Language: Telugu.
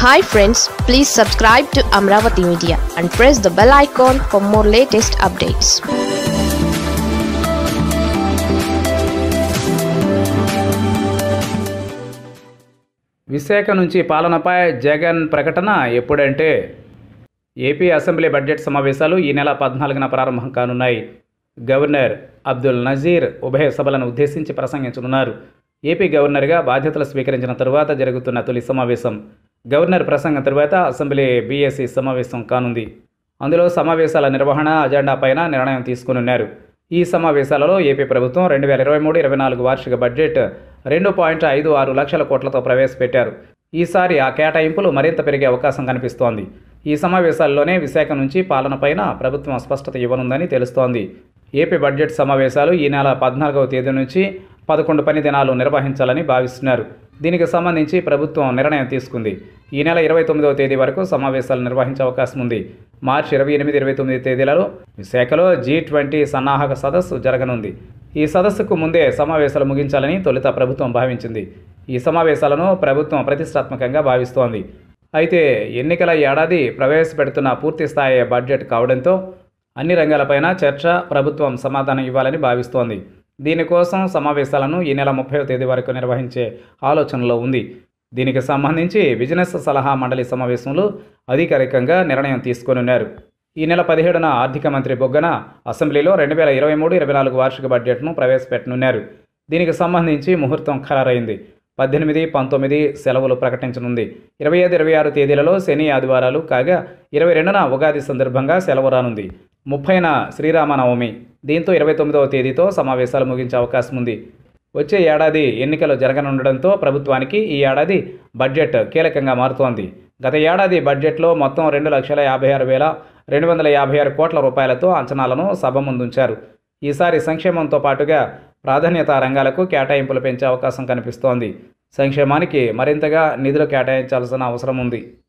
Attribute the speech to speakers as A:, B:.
A: Hi friends, please subscribe to Amaravathi Media and press the bell icon for more latest updates.
B: Visakha నుంచి పాలనపై జగన్ ప్రకటన ఎప్పుడంటే ఏపీ అసెంబ్లీ బడ్జెట్ సమావేశాలు ఈ నెల 14న ప్రారంభం కానున్నాయి. గవర్నర్ అబ్దుల్ నజీర్ ఉభయ సభలను ఉద్దేశించి ప్రసంగించనున్నారు. ఏపీ గవర్నర్గా బాధ్యతలు స్వీకరించిన తరువాత జరుగుతున్న తొలి సమావేశం. గవర్నర్ ప్రసంగం తరువాత అసెంబ్లీ బీఏసీ సమావేశం కానుంది. అందులో సమావేశాల నిర్వహణ అజెండా పైన నిర్ణయం తీసుకునున్నారు. ఈ సమావేశాలలో ఏపీ ప్రభుత్వం 2023-24 వార్షిక బడ్జెట్ 2.56 లక్షల కోట్లతో ప్రవేశపెట్టారు. ఈసారి ఆ కేటాయింపులు మరింత పెరిగే అవకాశం కనిపిస్తోంది. ఈ సమావేశాల్లోనే విశాఖ నుంచి పాలనపైన ప్రభుత్వం స్పష్టత ఇవ్వనుందని తెలుస్తోంది. ఏపీ బడ్జెట్ సమావేశాలు ఈ నెల 14వ తేదీ నుంచి 11 పని దినాలు నిర్వహించాలని భావిస్తున్నారు. దీనికి సంబంధించి ప్రభుత్వం నిర్ణయం తీసుకుంది. ఈ నెల 29వ తేదీ వరకు సమావేశాలు నిర్వహించే అవకాశం ఉంది. మార్చి 28, 29 తేదీలలో విశాఖలో G20 సన్నాహక సదస్సు జరగనుంది. ఈ సదస్సుకు ముందే సమావేశాలు ముగించాలని తొలుత ప్రభుత్వం భావించింది. ఈ సమావేశాలను ప్రభుత్వం ప్రతిష్టాత్మకంగా భావిస్తోంది. అయితే ఎన్నికల ఏడాది ప్రవేశపెడుతున్న పూర్తి స్థాయి బడ్జెట్ కావడంతో అన్ని రంగాలపైన చర్చ, ప్రభుత్వం సమాధానం ఇవ్వాలని భావిస్తోంది. దీనికోసం సమావేశాలను ఈ నెల 30వ తేదీ వరకు నిర్వహించే ఆలోచనలో ఉంది. దీనికి సంబంధించి బిజినెస్ సలహా మండలి సమావేశంలో అధికారికంగా నిర్ణయం తీసుకొనున్నారు. ఈ నెల 17న ఆర్థిక మంత్రి బొగ్గన అసెంబ్లీలో 2023-24 వార్షిక బడ్జెట్ను ప్రవేశపెట్టనున్నారు. దీనికి సంబంధించి ముహూర్తం ఖరారైంది. 18, 19 సెలవులు ప్రకటించనుంది. 25, 26 తేదీలలో శని, ఆదివారాలు కాగా 22న ఉగాది సందర్భంగా సెలవు రానుంది. 30న శ్రీరామనవమి. దీంతో 29వ తేదీతో సమావేశాలు ముగించే అవకాశం ఉంది. వచ్చే ఏడాది ఎన్నికలు జరగనుండడంతో ప్రభుత్వానికి ఈ ఏడాది బడ్జెట్ కీలకంగా మారుతోంది. గత ఏడాది బడ్జెట్లో మొత్తం 2,56,256 కోట్ల రూపాయలతో అంచనాలను సభ ముందుంచారు. ఈసారి సంక్షేమంతో పాటుగా ప్రాధాన్యతా రంగాలకు కేటాయింపులు పెంచే అవకాశం కనిపిస్తోంది. సంక్షేమానికి మరింతగా నిధులు కేటాయించాల్సిన అవసరం ఉంది.